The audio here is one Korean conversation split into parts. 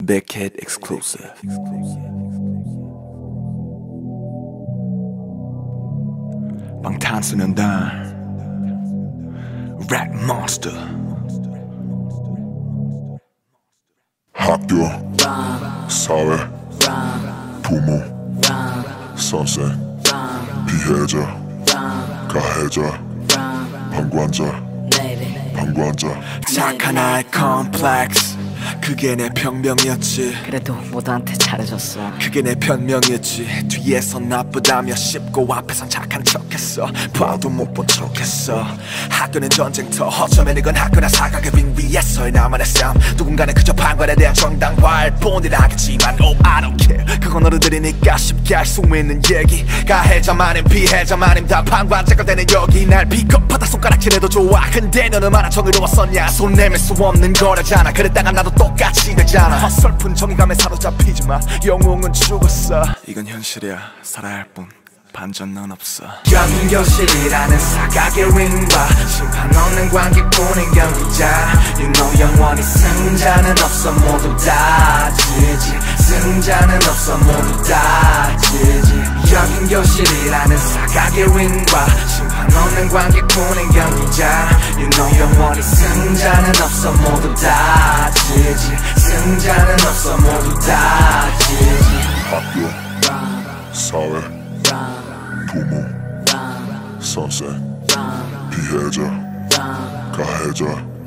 Big Kid exclusive. 방탄소년단 Rap Monster. 학교, 사회, 부모, 선생, 피해자, 가해자, 방관자, 착한 아이 컴플렉스, 그게 내 병명이었지. 그래도 모두한테 잘해줬어. 그게 내 변명이었지. 뒤에서 나쁘다며 씹고 앞에선 착한 척했어. 봐도 못 본 척했어. 학교는 전쟁터, 어쩌면 이건 학교나 사각의 빙 위에서의 나만의 삶. 누군가는 그저 판관에 대한 정당화일 뿐이라겠지만 Oh I don't care. 그건 어른들이니까 쉽게 할 수 있는 얘기. 가해자만임 피해자만임 다 판관자가 되는 여기. 날 비겁하다 손가락질해도 좋아. 근데 너는 얼마나 정의로웠었냐. 손 내밀 수 없는 거라잖아. 그랬다가 나도 똑같이 되잖아. 헛설픈 정의감에 사로잡히지마. 영웅은 죽었어. 이건 현실이야. 살아야 할 뿐 반전은 없어. 여긴 교실이라는 사각의 링과 심판 없는 관객뿐인 경기자. You know 영원히 승자는 없어. 모두 다 지지. 승자는 없어. 모두 다 지지. 여긴 교실이라는 사각의 링과 심판 없는 관객뿐인 경기자. You know 영원히 승자는 없어. 모두 다 지지. 승자는 없어. 모두 다 지지. 학교, 사회, 부모, 선생, 피해자, 가해자,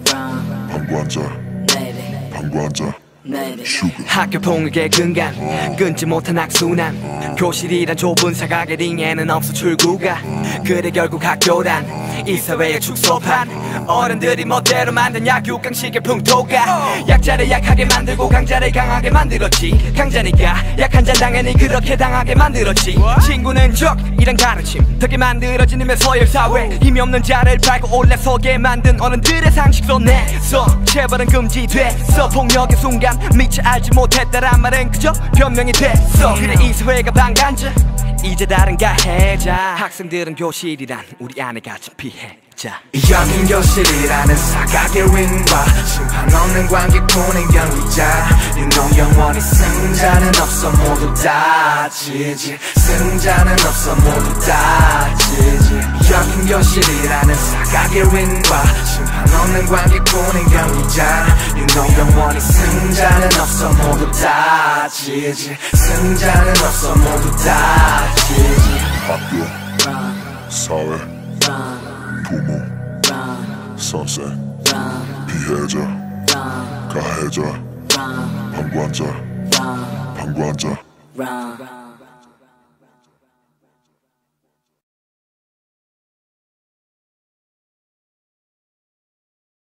방관자, 학교 폭력의 근간, 끊지 못한 악순환. 교실이란 좁은 사각의 링에는 없어 출구가. 그래 결국 학교란 이 사회의 축소판. 어른들이 멋대로 만든 약육강식의 풍토가 약자를 약하게 만들고 강자를 강하게 만들었지. 강자니까 약한 자 당연히 그렇게 당하게 만들었지. 친구는 적이란 가르침 덕에 만들어진 힘의 서열사회. 힘이 없는 자를 밟고 올라서게 만든 어른들의 상식도 내서 체벌은 금지됐어. 폭력의 순간 미처 알지 못했다란 말은 그저 변명이 됐어. 그래 이 사회가 방관자 이제 다른 가해자. 학생들은 교실이란 우리 안에 갇힌 피해자. 여긴 교실이라는 사각의 링과 심판 없는 관객뿐인 경기자. You know 영원히 승자는 없어. 모두 다 지지. 승자는 없어. 모두 다 지지. 여긴 교실이라는 사각의 링과 심판 없는 관객뿐인 경기자. You know 영원히 승자는 없어. 모두 다 지지. 승자는 없어. 모두 다 지지. 학교, 사회, 부모, 선생, 피해자, 가해자, 방관자,